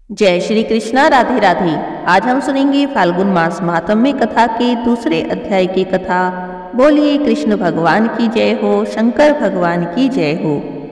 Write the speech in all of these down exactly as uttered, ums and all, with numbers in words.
जय श्री कृष्णा। राधे राधे। आज हम सुनेंगे फाल्गुन मास महात्म्य कथा के दूसरे अध्याय की कथा। बोलिए कृष्ण भगवान की जय हो, शंकर भगवान की जय हो।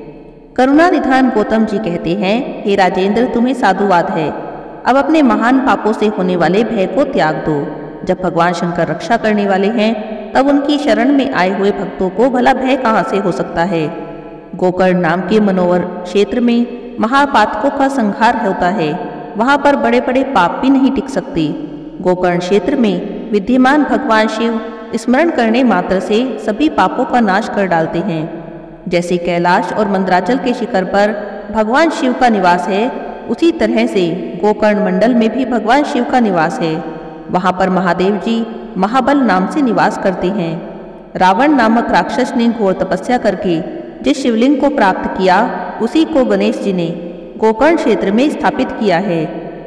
करुणा निधान गौतम जी कहते हैं, हे राजेंद्र, तुम्हें साधुवाद है। अब अपने महान पापों से होने वाले भय को त्याग दो। जब भगवान शंकर रक्षा करने वाले हैं, तब उनकी शरण में आए हुए भक्तों को भला भय कहाँ से हो सकता है। गोकर्ण नाम के मनोवर क्षेत्र में महापातकों का संहार होता है। वहाँ पर बड़े बड़े पाप भी नहीं टिक सकते। गोकर्ण क्षेत्र में विद्यमान भगवान शिव स्मरण करने मात्र से सभी पापों का नाश कर डालते हैं। जैसे कैलाश और मंदराचल के शिखर पर भगवान शिव का निवास है, उसी तरह से गोकर्ण मंडल में भी भगवान शिव का निवास है। वहाँ पर महादेव जी महाबल नाम से निवास करते हैं। रावण नामक राक्षस ने घोर तपस्या करके जिस शिवलिंग को प्राप्त किया, उसी को गणेश जी ने गोकर्ण क्षेत्र में स्थापित किया है।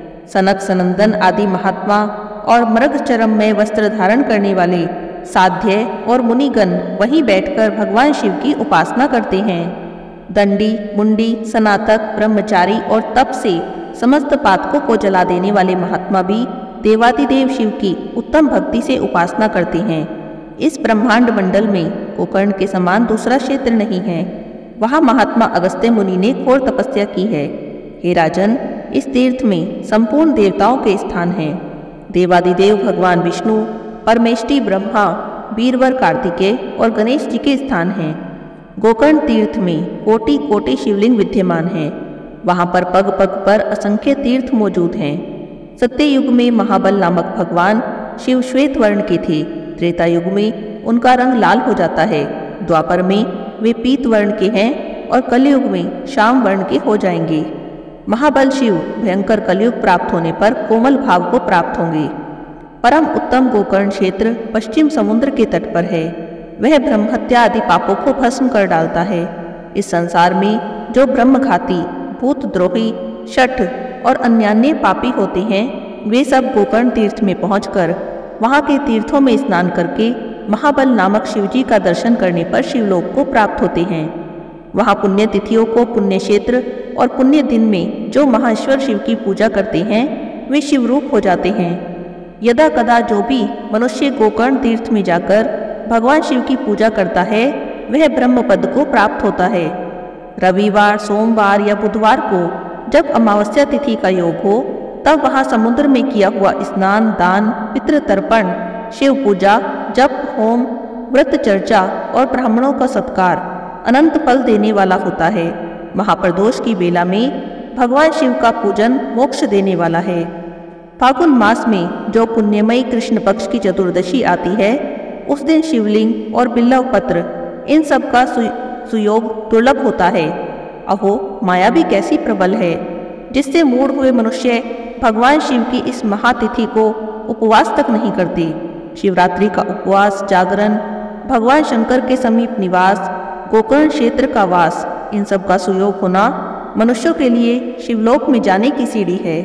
सनक सनंदन आदि महात्मा और मृगचरम में वस्त्र धारण करने वाले साध्य और मुनिगण वहीं बैठकर भगवान शिव की उपासना करते हैं। दंडी, मुंडी, सनातक, ब्रह्मचारी और तप से समस्त पातकों को जला देने वाले महात्मा भी देवादिदेव शिव की उत्तम भक्ति से उपासना करते हैं। इस ब्रह्मांड मंडल में गोकर्ण के समान दूसरा क्षेत्र नहीं है। वहाँ महात्मा अगस्त्य मुनि ने घोर तपस्या की है। हे राजन, इस तीर्थ में संपूर्ण देवताओं के स्थान हैं। देवादिदेव भगवान विष्णु, परमेष्टि ब्रह्मा, वीरवर कार्तिकेय और गणेश जी के स्थान हैं। गोकर्ण तीर्थ में कोटि कोटि शिवलिंग विद्यमान हैं। वहाँ पर पग पग पर असंख्य तीर्थ मौजूद हैं। सत्य युग में महाबल नामक भगवान शिव श्वेत वर्ण के थे। त्रेता युग में उनका रंग लाल हो जाता है। द्वापर में वे पीत वर्ण के हैं और कलयुग में श्याम वर्ण के हो जाएंगे। महाबल शिव भयंकर कलयुग प्राप्त होने पर कोमल भाव को प्राप्त होंगे। परम उत्तम गोकर्ण क्षेत्र पश्चिम समुद्र के तट पर है। वह ब्रह्महत्या आदि पापों को भस्म कर डालता है। इस संसार में जो ब्रह्मघाती, भूतद्रोही, शठ और अन्यान्य पापी होते हैं, वे सब गोकर्ण तीर्थ में पहुंचकर वहाँ के तीर्थों में स्नान करके महाबल नामक शिवजी का दर्शन करने पर शिवलोक को प्राप्त होते हैं। वहाँ पुण्य तिथियों को पुण्य क्षेत्र और पुण्य दिन में जो महाश्वर शिव की पूजा करते हैं, वे शिवरूप हो जाते हैं। यदा कदा जो भी मनुष्य गोकर्ण तीर्थ में जाकर भगवान शिव की पूजा करता है, वह ब्रह्म पद को प्राप्त होता है। रविवार, सोमवार या बुधवार को जब अमावस्या तिथि का योग हो, तब वहाँ समुद्र में किया हुआ स्नान, दान, पितृ तर्पण, शिव पूजा, जप, होम, व्रत चर्चा और ब्राह्मणों का सत्कार अनंत फल देने वाला होता है। महाप्रदोष की बेला में भगवान शिव का पूजन मोक्ष देने वाला है। फागुन मास में जो पुण्यमयी कृष्ण पक्ष की चतुर्दशी आती है, उस दिन शिवलिंग और बिल्लव पत्र इन सब का सु, सुयोग दुर्लभ होता है। अहो, माया भी कैसी प्रबल है, जिससे मूढ़ हुए मनुष्य भगवान शिव की इस महातिथि को उपवास तक नहीं करते। शिवरात्रि का उपवास, जागरण, भगवान शंकर के समीप निवास, गोकर्ण क्षेत्र का वास, इन सब का सुयोग होना मनुष्यों के लिए शिवलोक में जाने की सीढ़ी है।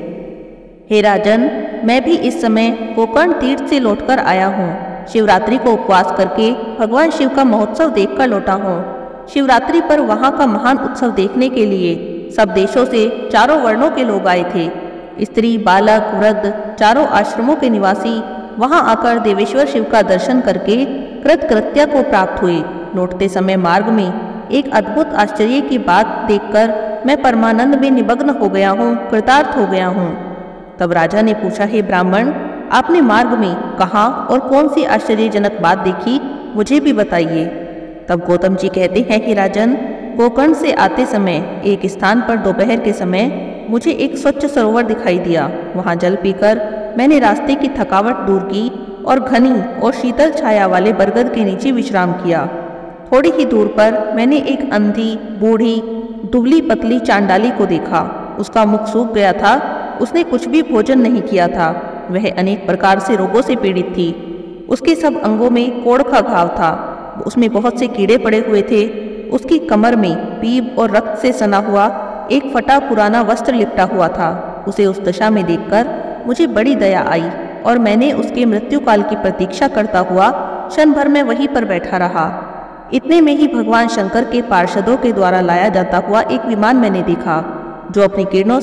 हे राजन, मैं भी इस समय गोकर्ण तीर्थ से लौटकर आया हूँ। शिवरात्रि को उपवास करके भगवान शिव का महोत्सव देखकर लौटा हूँ। शिवरात्रि पर वहाँ का महान उत्सव देखने के लिए सब देशों से चारों वर्णों के लोग आए थे। स्त्री, बालक, वृद्ध, चारों आश्रमों के निवासी वहां आकर देवेश्वर शिव का दर्शन करके कृत कृत्य को प्राप्त हुए। लौटते समय मार्ग में एक अद्भुत आश्चर्य की बात देखकर मैं परमानंद में निमग्न हो गया हूँ, कृतार्थ हो गया हूँ। तब राजा ने पूछा, हे ब्राह्मण, आपने मार्ग में कहाँ और कौन सी आश्चर्यजनक बात देखी, मुझे भी बताइए। तब गौतम जी कहते हैं, कि राजन, गोकर्ण से आते समय एक स्थान पर दोपहर के समय मुझे एक स्वच्छ सरोवर दिखाई दिया। वहाँ जल पीकर मैंने रास्ते की थकावट दूर की और घनी और शीतल छाया वाले बरगद के नीचे विश्राम किया। थोड़ी ही दूर पर मैंने एक अंधी, बूढ़ी, दुबली पतली चांडाली को देखा। उसका मुख सूख गया था। उसने कुछ भी भोजन नहीं किया था। वह अनेक प्रकार से रोगों से पीड़ित थी। उसके सब अंगों में कोढ़ का घाव था। उसमें बहुत से कीड़े पड़े हुए थे। उसकी कमर में पीप और रक्त से सना हुआ एक फटा पुराना वस्त्र लिपटा हुआ था। उसे उस दशा में देखकर मुझे बड़ी दया आई और मैंने उसके मृत्यु काल की प्रतीक्षा करता हुआ क्षण भर में वहीं पर बैठा रहा। इतने में ही भगवान शंकर के पार्षदों के द्वारा लाया जाता हुआ एक विमान मैंने देखा, जो अपनी किरणों से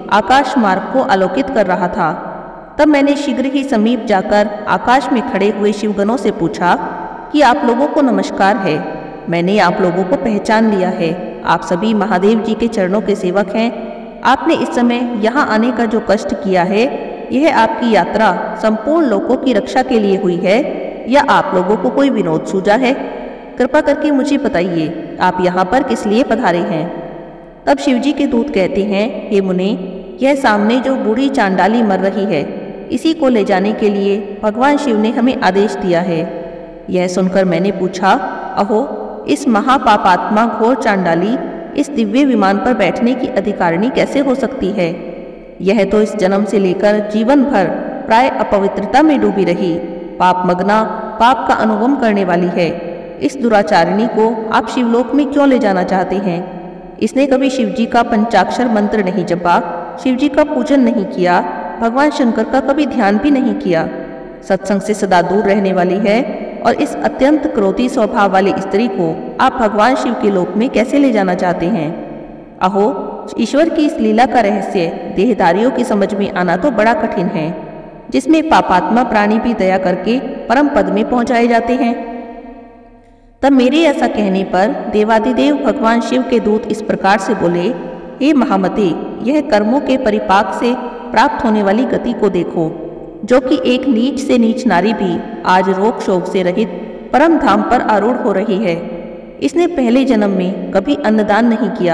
आकाश मार्ग को आलोकित कर रहा था। तब मैंने शीघ्र ही समीप जाकर आकाश में खड़े हुए शिवगणों से पूछा कि आप लोगों को नमस्कार है। मैंने आप लोगों को पहचान लिया है। आप सभी महादेव जी के चरणों के सेवक हैं। आपने इस समय यहाँ आने का जो कष्ट किया है, यह आपकी यात्रा संपूर्ण लोगों की रक्षा के लिए हुई है या आप लोगों को कोई विनोद सूझा है? कृपा करके मुझे बताइए, आप यहाँ पर किस लिए पधारे हैं? तब शिवजी के दूत कहते हैं, हे मुने, यह सामने जो बूढ़ी चांडाली मर रही है, इसी को ले जाने के लिए भगवान शिव ने हमें आदेश दिया है। यह सुनकर मैंने पूछा, अहो, इस महापापात्मा घोर चांडाली इस दिव्य विमान पर बैठने की अधिकारिणी कैसे हो सकती है? यह तो इस जन्म से लेकर जीवन भर प्राय अपवित्रता में डूबी रही, पाप मग्ना, पाप का अनुगम करने वाली है। इस दुराचारिणी को आप शिवलोक में क्यों ले जाना चाहते हैं? इसने कभी शिवजी का पंचाक्षर मंत्र नहीं जपा, शिवजी का पूजन नहीं किया, भगवान शंकर का कभी ध्यान भी नहीं किया, सत्संग से सदा दूर रहने वाली है, और इस अत्यंत क्रोधी स्वभाव वाली स्त्री को आप भगवान शिव के लोक में कैसे ले जाना चाहते हैं? अहो, ईश्वर की इस लीला का रहस्य देहधारियों की समझ में आना तो बड़ा कठिन है, जिसमें पापात्मा प्राणी भी दया करके परम पद में पहुंचाए जाते हैं। तब मेरे ऐसा कहने पर देवादिदेव भगवान शिव के दूत इस प्रकार से बोले, हे महामते, यह कर्मों के परिपाक से प्राप्त होने वाली गति को देखो, जो कि एक नीच से नीच नारी भी आज रोग शोक से रहित परम धाम पर आरूढ़ हो रही है। इसने पहले जन्म में कभी अन्नदान नहीं किया,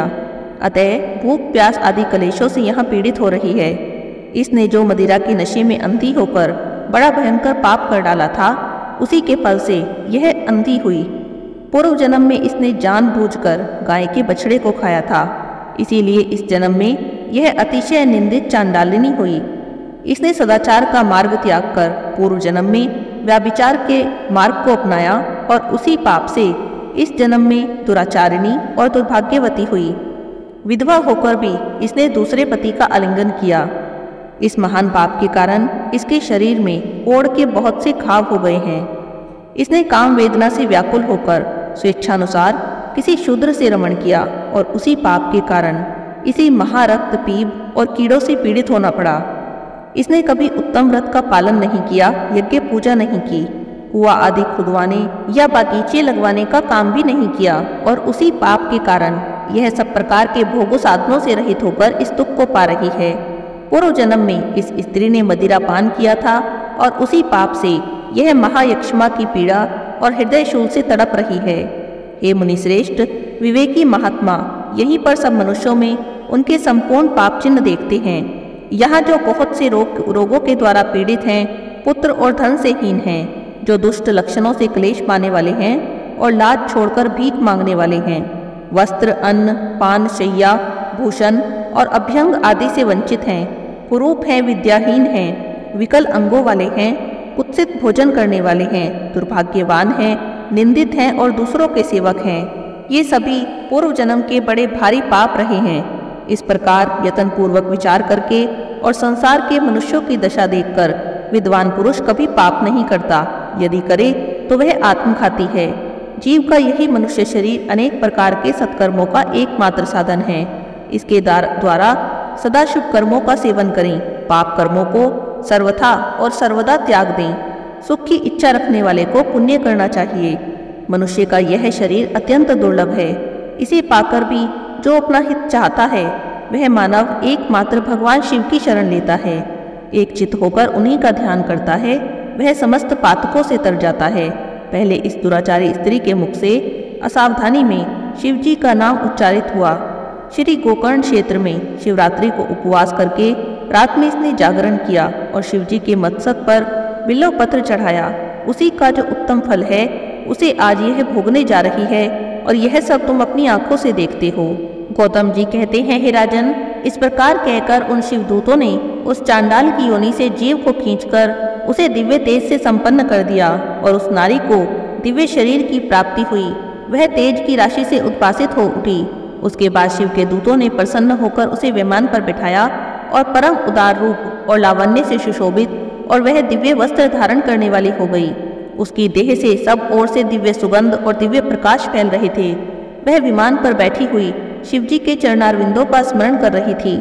अतः भूख प्यास आदि कलेशों से यहाँ पीड़ित हो रही है। इसने जो मदिरा के नशे में अंधी होकर बड़ा भयंकर पाप कर डाला था, उसी के फल से यह अंधी हुई। पूर्व जन्म में इसने जानबूझकर गाय के बछड़े को खाया था, इसीलिए इस जन्म में यह अतिशय निंदित चांडालिनी हुई। इसने सदाचार का मार्ग त्याग कर पूर्व जन्म में व्याभिचार के मार्ग को अपनाया और उसी पाप से इस जन्म में दुराचारिणी और दुर्भाग्यवती हुई। विधवा होकर भी इसने दूसरे पति का आलिंगन किया। इस महान पाप के कारण इसके शरीर में ओढ़ के बहुत से घाव हो गए हैं। इसने काम वेदना से व्याकुल होकर स्वेच्छानुसार किसी शूद्र से रमण किया और उसी पाप के कारण इसी महारक्त पीप और कीड़ों से पीड़ित होना पड़ा। इसने कभी उत्तम व्रत का पालन नहीं किया, यज्ञ पूजा नहीं की, कुआं आदि खुदवाने या बागीचे लगवाने का काम भी नहीं किया और उसी पाप के कारण यह सब प्रकार के भोगों साधनों से रहित होकर इस दुख को पा रही है। पूर्व जन्म में इस स्त्री ने मदिरा पान किया था और उसी पाप से यह महायक्ष्मा की पीड़ा और हृदय शूल से तड़प रही है। हे मुनिश्रेष्ठ, विवेकी महात्मा यहीं पर सब मनुष्यों में उनके संपूर्ण पाप चिन्ह देखते हैं। यहाँ जो बहुत से रोग रोगों के द्वारा पीड़ित हैं, पुत्र और धन से हीन हैं, जो दुष्ट लक्षणों से क्लेश पाने वाले हैं और लाज छोड़कर भीख मांगने वाले हैं, वस्त्र, अन्न, पान, शैया, भूषण और अभ्यंग आदि से वंचित हैं, कुरूप हैं, विद्याहीन हैं, विकल अंगों वाले हैं, कुत्सित भोजन करने वाले हैं, दुर्भाग्यवान हैं, निंदित हैं और दूसरों के सेवक हैं, ये सभी पूर्व जन्म के बड़े भारी पाप रहे हैं। इस प्रकार यत्न पूर्वक विचार करके और संसार के मनुष्यों की दशा देखकर विद्वान पुरुष कभी पाप नहीं करता, यदि करे तो वह आत्मघाती है। जीव का यही मनुष्य शरीर अनेक प्रकार के सत्कर्मों का एकमात्र साधन है। इसके द्वारा सदा शुभ कर्मों का सेवन करें, पाप कर्मों को सर्वथा और सर्वदा त्याग दें। सुख की इच्छा रखने वाले को पुण्य करना चाहिए। मनुष्य का यह शरीर अत्यंत दुर्लभ है, इसे पाकर भी जो अपना हित चाहता है वह मानव एकमात्र भगवान शिव की शरण लेता है, एक चित्त होकर उन्हीं का ध्यान करता है, वह समस्त पातकों से तर जाता है। पहले इस दुराचारी स्त्री के मुख से असावधानी में शिवजी का नाम उच्चारित हुआ। श्री गोकर्ण क्षेत्र में शिवरात्रि को उपवास करके रात में इसने जागरण किया और शिवजी के मस्तक पर बिल्व पत्र चढ़ाया। उसी का जो उत्तम फल है उसे आज यह भोगने जा रही है और यह सब तुम अपनी आंखों से देखते हो। गौतम जी कहते हैं, हे राजन, इस प्रकार कहकर उन शिवदूतों ने उस चांडाल की योनि से जीव को खींचकर उसे दिव्य तेज से संपन्न कर दिया और उस नारी को दिव्य शरीर की प्राप्ति हुई। वह तेज की राशि से उद्भासित हो उठी। उसके बाद शिव के दूतों ने प्रसन्न होकर उसे विमान पर बिठाया और परम उदार रूप और लावण्य से सुशोभित और वह दिव्य वस्त्र धारण करने वाली हो गई। उसकी देह से सब ओर से दिव्य सुगंध और दिव्य प्रकाश फैल रहे थे। वह विमान पर बैठी हुई शिवजी के चरणारविंदों का स्मरण कर रही थी।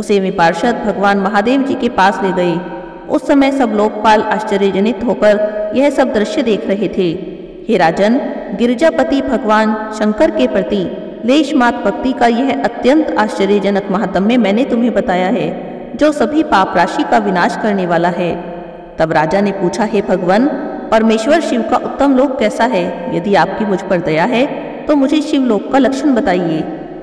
उसे वे पार्षद भगवान महादेव जी के पास ले गए। उस समय सब लोकपाल आश्चर्यजनित होकर यह सब दृश्य देख रहे थे। हे राजन, गिरिजापति भगवान शंकर के प्रति लेश मात्र भक्ति का यह अत्यंत आश्चर्यजनक महात्म्य मैंने तुम्हें बताया है, जो सभी पाप राशि का विनाश करने वाला है। तब राजा ने पूछा, हे भगवान, परमेश्वर शिव का उत्तम लोक कैसा है? यदि आपकी मुझ पर दया है तो मुझे शिवलोक का लक्षण बताइए।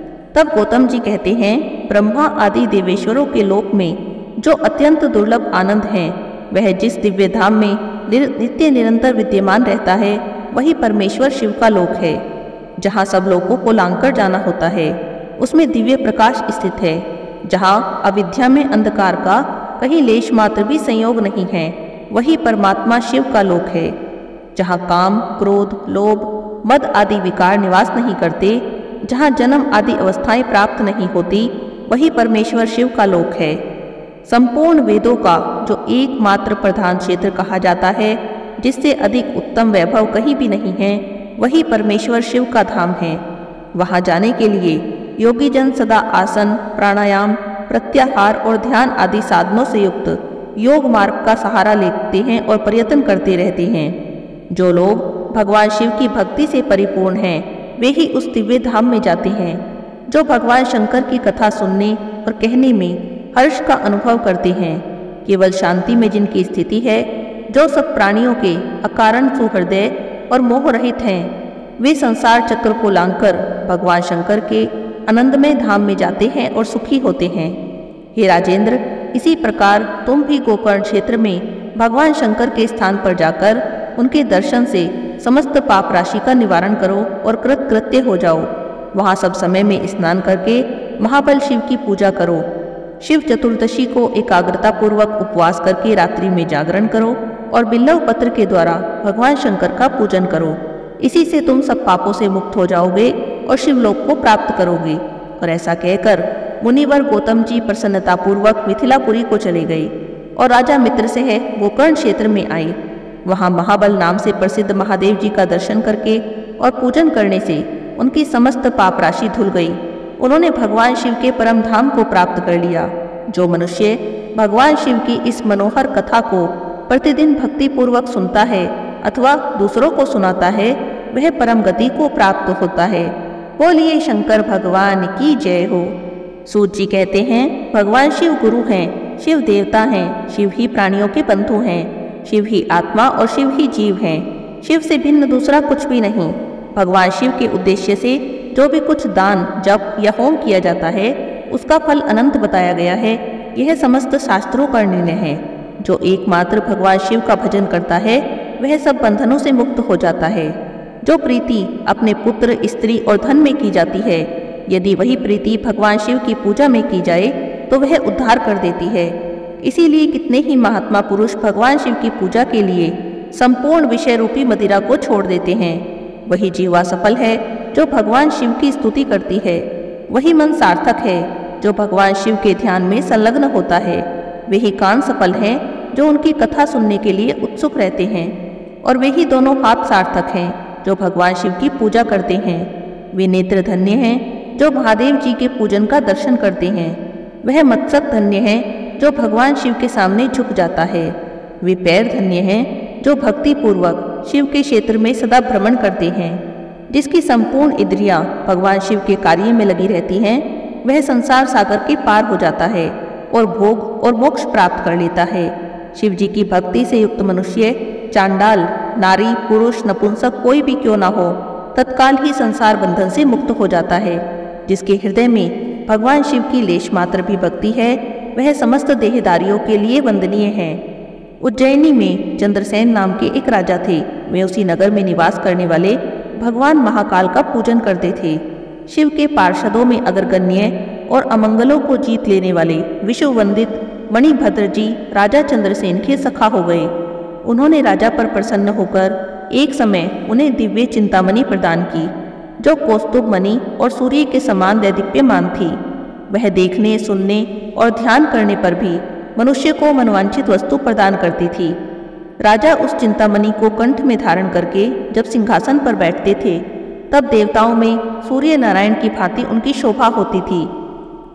तब गौतम जी कहते हैं, ब्रह्मा आदि देवेश्वरों के लोक में जो अत्यंत दुर्लभ आनंद है, वह जिस दिव्य धाम में नित्य निरंतर विद्यमान रहता है, वही परमेश्वर शिव का लोक है। जहाँ सब लोगों को लांघकर जाना होता है, उसमें दिव्य प्रकाश स्थित है। जहाँ अविद्या में अंधकार का कहीं लेश मात्र भी संयोग नहीं है, वही परमात्मा शिव का लोक है। जहाँ काम, क्रोध, लोभ, मद आदि विकार निवास नहीं करते, जहाँ जन्म आदि अवस्थाएं प्राप्त नहीं होती, वही परमेश्वर शिव का लोक है। संपूर्ण वेदों का जो एकमात्र प्रधान क्षेत्र कहा जाता है, जिससे अधिक उत्तम वैभव कहीं भी नहीं है, वही परमेश्वर शिव का धाम है। वहाँ जाने के लिए योगी जन सदा आसन, प्राणायाम, प्रत्याहार और ध्यान आदि साधनों से युक्त योग मार्ग का सहारा लेते हैं और प्रयत्न करते रहते हैं। जो लोग भगवान शिव की भक्ति से परिपूर्ण हैं, वे ही उस दिव्य धाम में जाते हैं। जो भगवान शंकर की कथा सुनने और कहने में हर्ष का अनुभव करते हैं, केवल शांति में जिनकी स्थिति है, जो सब प्राणियों के अकारण सुहृदय और मोह रहित हैं, वे संसार चक्र को लांघकर भगवान शंकर के आनंदमय धाम में जाते हैं और सुखी होते हैं। हे राजेंद्र, इसी प्रकार तुम भी गोकर्ण क्षेत्र में भगवान शंकर के स्थान पर जाकर उनके दर्शन से समस्त पाप राशि का निवारण करो और कृत कृत्य हो जाओ। वहाँ सब समय में स्नान करके महाबल शिव की पूजा करो। शिव चतुर्दशी को एकाग्रता पूर्वक उपवास करके रात्रि में जागरण करो और बिल्लव पत्र के द्वारा भगवान शंकर का पूजन करो। इसी से तुम सब पापों से मुक्त हो जाओगे और शिवलोक को प्राप्त करोगे। और ऐसा कहकर मुनिवर गौतम जी प्रसन्नतापूर्वक मिथिलापुरी को चले गए और राजा मित्र से है गोकर्ण क्षेत्र में आए। वहाँ महाबल नाम से प्रसिद्ध महादेव जी का दर्शन करके और पूजन करने से उनकी समस्त पाप राशि धुल गई। उन्होंने भगवान शिव के परम धाम को प्राप्त कर लिया। जो मनुष्य भगवान शिव की इस मनोहर कथा को प्रतिदिन भक्ति पूर्वक सुनता है अथवा दूसरों को सुनाता है, वह परम गति को प्राप्त होता है। बोलिए शंकर भगवान की जय हो। सूत जी कहते हैं, भगवान शिव गुरु हैं, शिव देवता हैं, शिव ही प्राणियों के बंधु हैं, शिव ही आत्मा और शिव ही जीव हैं। शिव से भिन्न दूसरा कुछ भी नहीं। भगवान शिव के उद्देश्य से जो भी कुछ दान, जप या होम किया जाता है, उसका फल अनंत बताया गया है। यह समस्त शास्त्रों का निर्णय है। जो एकमात्र भगवान शिव का भजन करता है, वह सब बंधनों से मुक्त हो जाता है। जो प्रीति अपने पुत्र, स्त्री और धन में की जाती है, यदि वही प्रीति भगवान शिव की पूजा में की जाए तो वह उद्धार कर देती है। इसीलिए कितने ही महात्मा पुरुष भगवान शिव की पूजा के लिए संपूर्ण विषय रूपी मदिरा को छोड़ देते हैं। वही जीवा सफल है जो भगवान शिव की स्तुति करती है। वही मन सार्थक है जो भगवान शिव के ध्यान में संलग्न होता है। वही कान सफल हैं जो उनकी कथा सुनने के लिए उत्सुक रहते हैं। और वही दोनों हाथ सार्थक हैं जो भगवान शिव की पूजा करते हैं। वे नेत्र धन्य हैं जो महादेव जी के पूजन का दर्शन करते हैं। वह मस्तक धन्य है जो भगवान शिव के सामने झुक जाता है। वे पैर धन्य हैं जो भक्ति पूर्वक शिव के क्षेत्र में सदा भ्रमण करते हैं। जिसकी संपूर्ण इंद्रियां भगवान शिव के कार्य में लगी रहती हैं, वह संसार सागर के पार हो जाता है और भोग और मोक्ष प्राप्त कर लेता है। शिव जी की भक्ति से युक्त मनुष्य, चांडाल, नारी, पुरुष, नपुंसक कोई भी क्यों ना हो, तत्काल ही संसार बंधन से मुक्त हो जाता है। जिसके हृदय में भगवान शिव की लेश मात्र भी भक्ति है, वह समस्त देहदारियों के लिए वंदनीय है। उज्जैनी में चंद्रसेन नाम के एक राजा थे। वे उसी नगर में निवास करने वाले भगवान महाकाल का पूजन करते थे। शिव के पार्षदों में अग्रगण्य और अमंगलों को जीत लेने वाले विश्व वंदित मणिभद्र जी राजा चंद्रसेन के सखा हो गए। उन्होंने राजा पर प्रसन्न होकर एक समय उन्हें दिव्य चिंतामणि प्रदान की, जो कौस्तुभ मणि और सूर्य के समान दैदीप्यमान थी। वह देखने, सुनने और ध्यान करने पर भी मनुष्य को मनवांछित वस्तु प्रदान करती थी। राजा उस चिंतामणि को कंठ में धारण करके जब सिंहासन पर बैठते थे, तब देवताओं में सूर्य नारायण की भांति उनकी शोभा होती थी।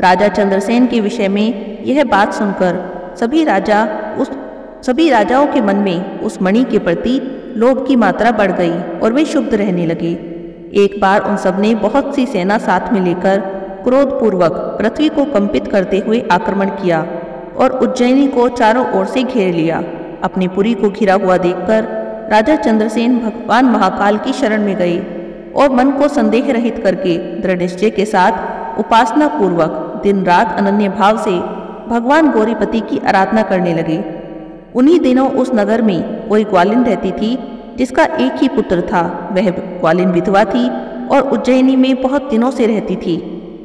राजा चंद्रसेन के विषय में यह बात सुनकर सभी राजा उस सभी राजाओं के मन में उस मणि के प्रति लोभ की मात्रा बढ़ गई और वे क्षुब्ध रहने लगे। एक बार उन सब ने बहुत सी सेना साथ में लेकर क्रोधपूर्वक पृथ्वी को कंपित करते हुए आक्रमण किया और उज्जैनी को चारों ओर से घेर लिया। अपनी पुरी को घिरा हुआ देखकर राजा चंद्रसेन भगवान महाकाल की शरण में गए और मन को संदेह रहित करके दृढ़ निश्चय के साथ उपासना पूर्वक दिन रात अनन्य भाव से भगवान गौरीपति की आराधना करने लगे। उन्हीं दिनों उस नगर में कोई ग्वालिन रहती थी जिसका एक ही पुत्र था। वह ग्वालिन विधवा थी और उज्जैनी में बहुत दिनों से रहती थी।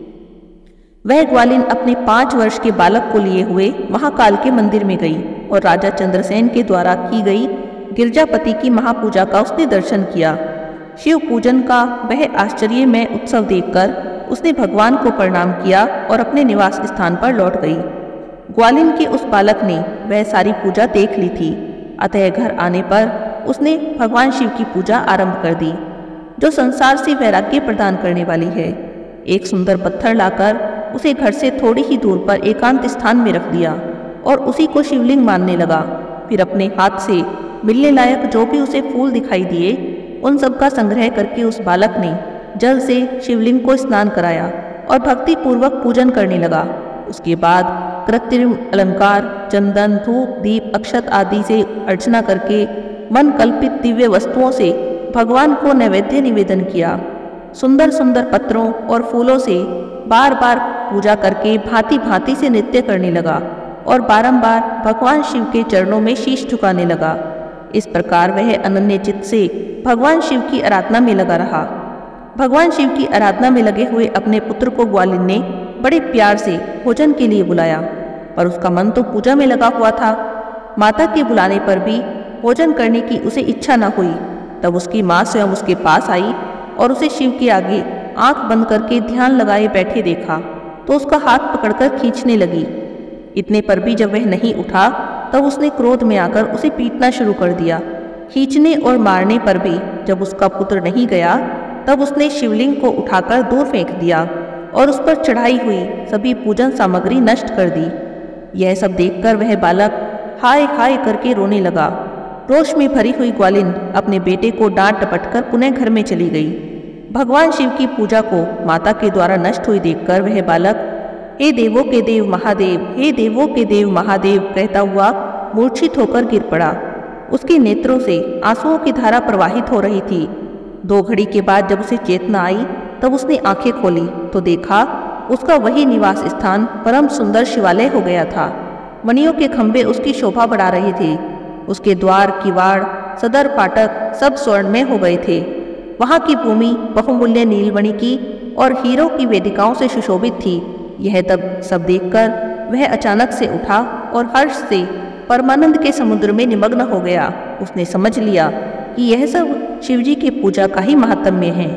वह ग्वालिन अपने पाँच वर्ष के बालक को लिए हुए महाकाल के मंदिर में गई और राजा चंद्रसेन के द्वारा की गई गिरजापति की महापूजा का उसने दर्शन किया। शिव पूजन का वह आश्चर्यमय उत्सव देखकर उसने भगवान को प्रणाम किया और अपने निवास स्थान पर लौट गई। ग्वालिन के उस बालक ने वह सारी पूजा देख ली थी, अतः घर आने पर उसने भगवान शिव की पूजा आरंभ कर दी, जो संसार से वैराग्य प्रदान करने वाली है। एक सुंदर पत्थर लाकर उसे घर से थोड़ी ही दूर पर एकांत स्थान में रख दिया और उसी को शिवलिंग मानने लगा। फिर अपने हाथ से मिलने लायक जो भी उसे फूल दिखाई दिए उन सब का संग्रह करके उस बालक ने जल से शिवलिंग को स्नान कराया और भक्ति पूर्वक पूजन करने लगा। उसके बाद कृत्रिम अलंकार, चंदन, धूप, दीप, अक्षत आदि से अर्चना करके मन कल्पित दिव्य वस्तुओं से भगवान को नैवेद्य निवेदन किया। सुंदर सुंदर पत्रों और फूलों से बार बार पूजा करके भांति भांति से नृत्य करने लगा और बारंबार भगवान शिव के चरणों में शीश झुकाने लगा। इस प्रकार वह अनन्य चित्त से भगवान शिव की आराधना में लगा रहा। भगवान शिव की आराधना में लगे हुए अपने पुत्र को ग्वालिन ने बड़े प्यार से भोजन के लिए बुलाया, पर उसका मन तो पूजा में लगा हुआ था। माता के बुलाने पर भी भोजन करने की उसे इच्छा न हुई। तब उसकी माँ स्वयं उसके पास आई और उसे शिव के आगे आंख बंद करके ध्यान लगाए बैठे देखा तो उसका हाथ पकड़कर खींचने लगी। इतने पर भी जब वह नहीं उठा तब उसने क्रोध में आकर उसे पीटना शुरू कर दिया। खींचने और मारने पर भी जब उसका पुत्र नहीं गया तब उसने शिवलिंग को उठाकर दूर फेंक दिया और उस पर चढ़ाई हुई सभी पूजन सामग्री नष्ट कर दी। यह सब देखकर वह बालक हाय हाय करके रोने लगा। रोष में भरी हुई ग्वालिन अपने बेटे को डांट डपट कर पुनः घर में चली गई। भगवान शिव की पूजा को माता के द्वारा नष्ट हुई देखकर वह बालक हे देवों के देव महादेव, हे देवों के देव महादेव कहता हुआ मूर्छित होकर गिर पड़ा। उसके नेत्रों से आंसुओं की धारा प्रवाहित हो रही थी। दो घड़ी के बाद जब उसे चेतना आई तब उसने आंखें खोली तो देखा उसका वही निवास स्थान परम सुंदर शिवालय हो गया था। मणियों के खंभे उसकी शोभा बढ़ा रहे थे। उसके द्वार, किवाड़, सदर, फाटक सब स्वर्ण में हो गए थे। वहाँ की भूमि बहुमूल्य नीलमणि की और हीरों की वेदिकाओं से सुशोभित थी। यह तब सब देखकर वह अचानक से उठा और हर्ष से परमानंद के समुद्र में निमग्न हो गया। उसने समझ लिया कि यह सब शिवजी की पूजा का ही महात्म्य है।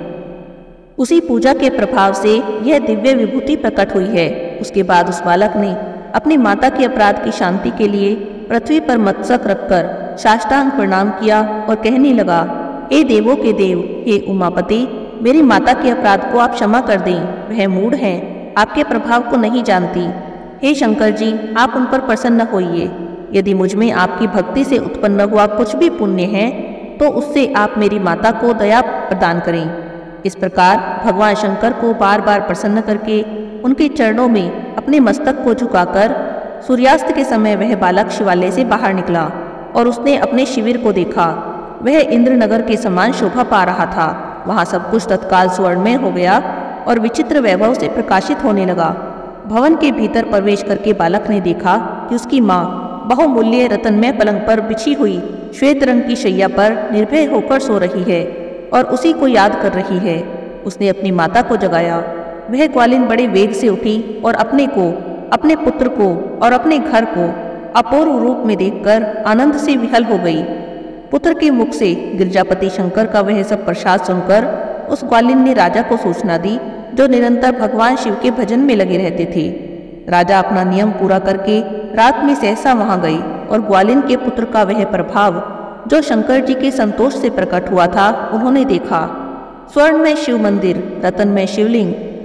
उसी पूजा के प्रभाव से यह दिव्य विभूति प्रकट हुई है। उसके बाद उस बालक ने अपनी माता के अपराध की शांति के लिए पृथ्वी पर मस्तक रखकर साष्टांग प्रणाम किया और कहने लगा, हे देवों के देव, हे उमापति, मेरी माता के अपराध को आप क्षमा कर दें। वह मूढ़ है, आपके प्रभाव को नहीं जानती। हे शंकर जी, आप उन पर प्रसन्न होइए। यदि मुझ में आपकी भक्ति से उत्पन्न हुआ कुछ भी पुण्य है तो उससे आप मेरी माता को दया प्रदान करें। इस प्रकार भगवान शंकर को बार बार प्रसन्न करके उनके चरणों में अपने मस्तक को झुकाकर सूर्यास्त के समय वह बालक शिवालय से बाहर निकला और उसने अपने शिविर को देखा। वह इंद्रनगर के समान शोभा पा रहा था। वहाँ सब कुछ तत्काल स्वर्णमय हो गया और विचित्र वैभव से प्रकाशित होने लगा। भवन के भीतर प्रवेश करके बालक ने देखा कि उसकी माँ बहुमूल्य रत्नमय पलंग पर बिछी हुई श्वेत रंग की शैया पर निर्भय होकर सो रही है और उसी को याद कर रही है। उसने अपनी माता को जगाया। वह ग्वालिन बड़े वेग से उठी और अपने को, अपने पुत्र को और अपने घर को अपूर्व रूप में देखकर आनंद से विहल हो गई। पुत्र के मुख से गिरजापति शंकर का वह सब प्रसाद सुनकर उस ग्वालिन ने राजा को सूचना दी, जो निरंतर भगवान शिव के भजन में लगे रहते थे। राजा अपना नियम पूरा करके रात में सहसा वहां गई और ग्वालिन के पुत्र का वह प्रभाव जो शंकर जी के संतोष से प्रकट हुआ था उन्होंने देखा। स्वर्ण में शिव मंदिर, रतन में शिवलिंग,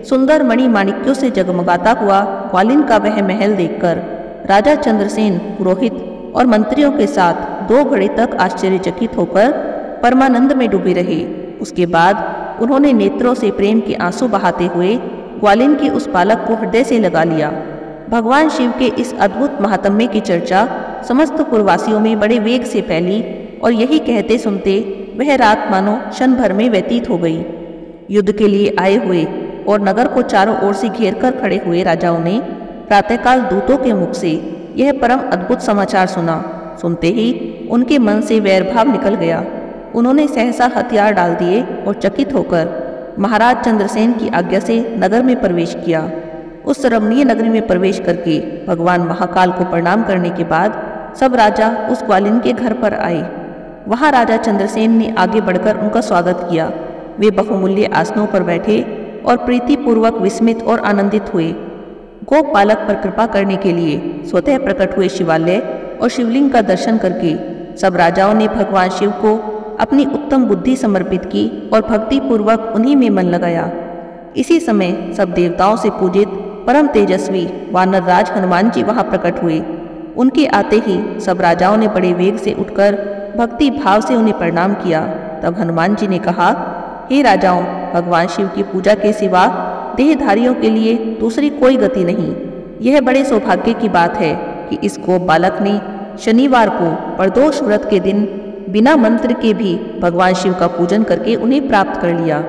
सुंदर मणि माणिक्यों से जगमगाता हुआ ग्वालिन का वह महल देखकर राजा चंद्रसेन पुरोहित और मंत्रियों के साथ दो घड़ी तक आश्चर्यचकित होकर परमानंद में डूबे रहे। उसके बाद उन्होंने नेत्रों से प्रेम के आंसू बहाते हुए ग्वालिन के उस बालक को हृदय से लगा लिया। भगवान शिव के इस अद्भुत महात्म्य की चर्चा समस्त पुरवासियों में बड़े वेग से फैली और यही कहते सुनते वह रात मानो क्षण भर में व्यतीत हो गई। युद्ध के लिए आए हुए और नगर को चारों ओर से घेर कर खड़े हुए राजाओं ने प्रातःकाल दूतों के मुख से यह परम अद्भुत समाचार सुना। सुनते ही उनके मन से वैरभाव निकल गया। उन्होंने सहसा हथियार डाल दिए और चकित होकर महाराज चंद्रसेन की आज्ञा से नगर में प्रवेश किया। उस रमणीय नगरी में प्रवेश करके भगवान महाकाल को प्रणाम करने के बाद सब राजा उस ग्वालिन के घर पर आए। वहाँ राजा चंद्रसेन ने आगे बढ़कर उनका स्वागत किया। वे बहुमूल्य आसनों पर बैठे और प्रीतिपूर्वक विस्मित और आनंदित हुए। गोप बालक पर कृपा करने के लिए स्वतः प्रकट हुए शिवालय और शिवलिंग का दर्शन करके सब राजाओं ने भगवान शिव को अपनी उत्तम बुद्धि समर्पित की और भक्ति पूर्वक उन्हीं में मन लगाया। इसी समय सब देवताओं से पूजित परम तेजस्वी वानर राज हनुमान जी वहां प्रकट हुए। उनके आते ही सब राजाओं ने बड़े वेग से उठकर भक्ति भाव से उन्हें प्रणाम किया। तब हनुमान जी ने कहा, हे राजाओं, भगवान शिव की पूजा के सिवा देहधारियों के लिए दूसरी कोई गति नहीं। यह बड़े सौभाग्य की बात है कि इस गोप बालक ने शनिवार को प्रदोष व्रत के दिन बिना मंत्र के भी भगवान शिव का पूजन करके उन्हें प्राप्त कर लिया।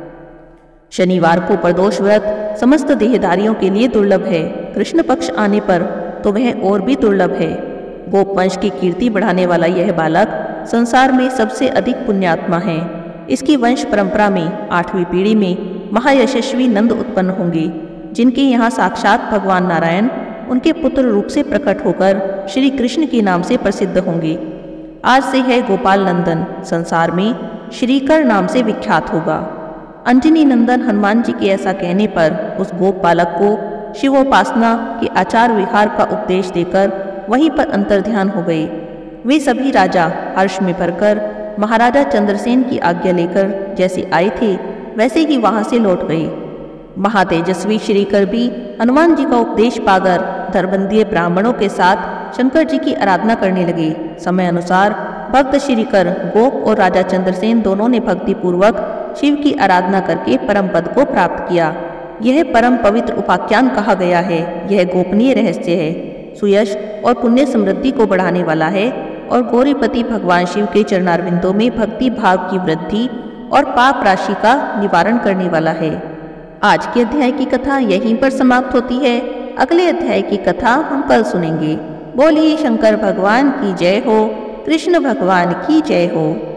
शनिवार को प्रदोष व्रत समस्त देहधारियों के लिए दुर्लभ है। कृष्ण पक्ष आने पर तो वह और भी दुर्लभ है। गोप वंश की कीर्ति बढ़ाने वाला यह बालक संसार में सबसे अधिक पुण्यात्मा है। इसकी वंश परंपरा में आठवीं पीढ़ी में महायशस्वी नंद उत्पन्न होंगे, जिनके यहाँ साक्षात भगवान नारायण उनके पुत्र रूप से प्रकट होकर श्री कृष्ण के नाम से प्रसिद्ध होंगे। आज से है गोपाल नंदन संसार में श्रीकर नाम से विख्यात होगा। अंजनी नंदन हनुमान जी के ऐसा कहने पर उस गोप बालक को शिवोपासना के आचार विहार का उपदेश देकर वहीं पर अंतर्ध्यान हो गए। वे सभी राजा हर्ष में भरकर महाराजा चंद्रसेन की आज्ञा लेकर जैसे आए थे वैसे ही वहां से लौट गए। महातेजस्वी श्रीकर भी हनुमान जी का उपदेश पाकर धर्मबंदीय ब्राह्मणों के साथ शंकर जी की आराधना करने लगे। समय अनुसार भक्त श्रीकर गोप और राजा चंद्रसेन दोनों ने भक्ति पूर्वक शिव की आराधना करके परम पद को प्राप्त किया। यह परम पवित्र उपाख्यान कहा गया है। यह गोपनीय रहस्य है, सुयश और पुण्य समृद्धि को बढ़ाने वाला है और गौरीपति भगवान शिव के चरणारविंदों में भक्ति भाव की वृद्धि और पाप राशि का निवारण करने वाला है। आज के अध्याय की कथा यहीं पर समाप्त होती है। अगले अध्याय की कथा हम कल सुनेंगे। बोलिए शंकर भगवान की जय हो, कृष्ण भगवान की जय हो।